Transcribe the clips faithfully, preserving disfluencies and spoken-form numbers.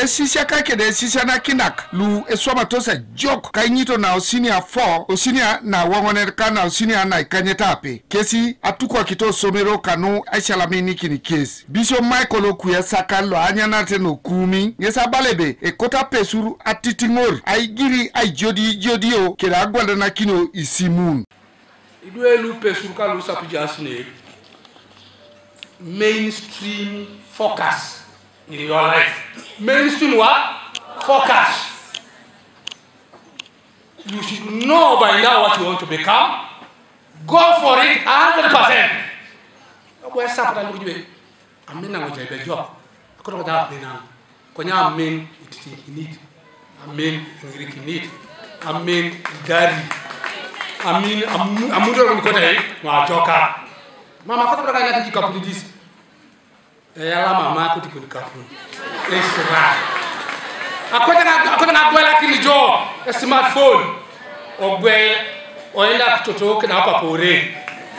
Esisiak ke de Esisiana kinak lu eswama tosa jok kainito na osinia four osinia na wangoner kana osinia na ikanyetape kesi atukwa kito somero kanu aishalamini kini kesi bisho Michael okuya sakalo anyana teno kumi yesa balebe e kota pesuru atitingor aigiri aijodi jodio kera agwanda na kino isimun idwelu pesuru kalu sapujasne mainstream focus in your life. Mainstream what? Focus. You should know by now what you want to become. Go for it one hundred percent. Where's up and do it? I mean, I was a job. I could have done now. Konya mean it need. I mean, English need. I mean, daddy. I mean, I'm moving to the Majoka. Mama, what do I like to couple this? Ela mama kuti kunikapu. Esra. Akona akona gwela kilijo smartphone. Ogwe oenda kutotoka na hapa pore.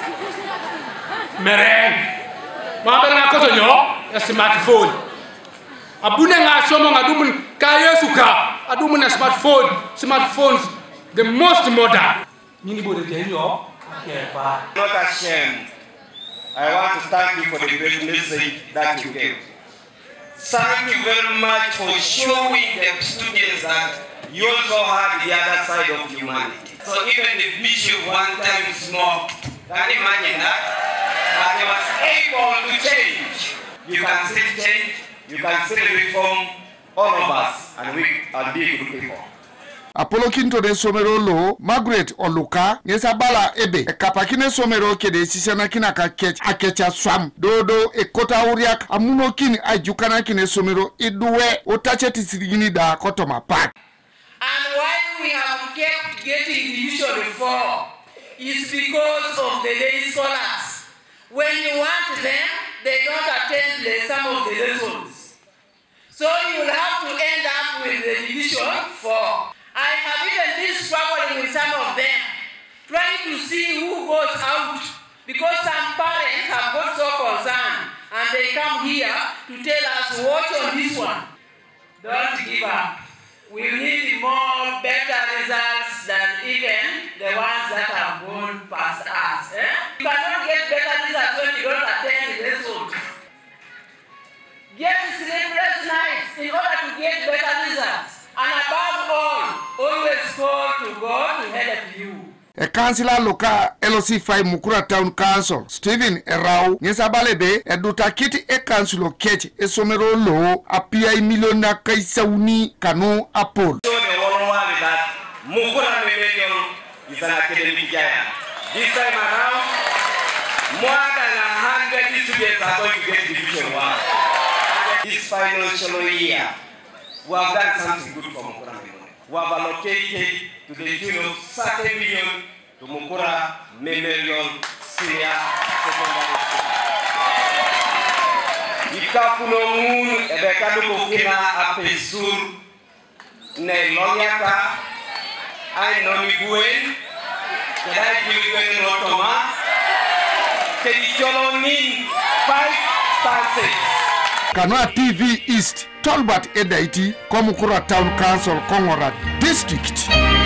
Mereng. Mama na kotonyo smartphone. Abune ngasomo ngadumun kayesuka. Adumun na smartphone. Smartphones the most modern. Nini bode jenyo? Not ashamed. I want to thank you for the great message that you gave. Thank you very much for showing the students that you also have the other side of humanity. So even the bishop one time smoked, can you imagine that? But he was able to change. You can still change, you can still reform all of us, and we are be good people. Apollo kinto de somero lo Margaret Oluka yesa bala ebe e kapakine somero ke de Esisiana kinaka kech akecha swam dodo e kota uriak amuno kini ajukana kine somero iduwe otache tisigini da kotoma pak. And why we have kept getting division four is because of the day scholars. When you want them, they don't attend the, some of the lessons. So you will have to end up with the division four. I have even been struggling with some of them, trying to see who goes out, because some parents have got so concerned, and they come here to tell us, watch on this one. Don't give up. We need more better results than even the ones that have gone past us. Eh? You cannot get better results when you don't attend the lessons. Get sleepless nights in order to get better results. And above all, always call to God to help you. A councillor loka L O C five Mukura Town Council, Stephen Erau, Yesabalebe, a dutakiti e council ketch, a somero lo, a P I million na kaisauni kanu apol. So the one one is that Mukura Memorial is an academic giant. This time around, more than a hundred students are going to get division one. This financial year, we have done something good for Mukura. We have allocated to the tune of thirty million to Mukura Memorial Senior Secondary School. Ikapunomun ebekadu kokina apesur ne lonyaka ai noniguen kedai gilguen rotoma kedicholonin five stances. Kanwa T V East, Tolbert Edaiti, Komukura Town Council, Kongora District.